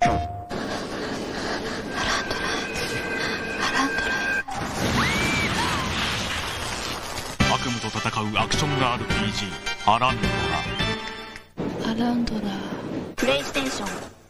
悪夢と戦うアクション RPG アランドラ。 アランドラ。 プレイステーション